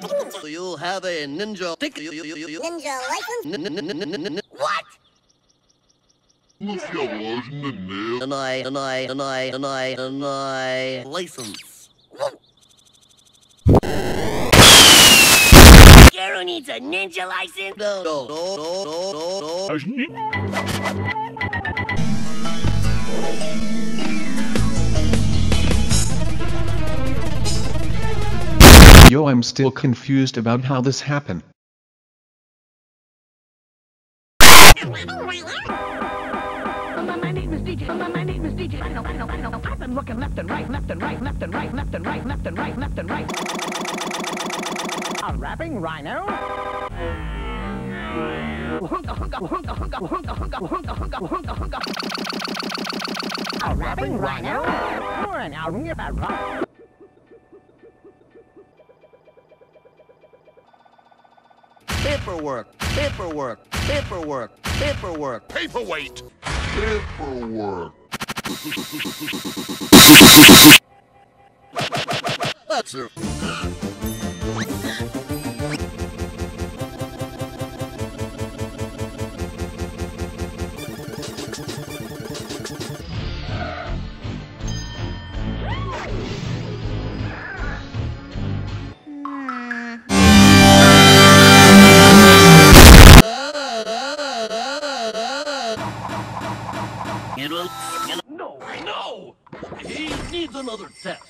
Do you have a ninja ticket? Ninja license? What? And I license. Garo needs a ninja license? No. Yo, I'm still confused about how this happened. My name is DJ. My name is DJ. I know. I've been looking left and right. A rapping rhino? A rapping rhino? Or an album about rock? Paperwork. Paperweight! That's it. No! He needs another test.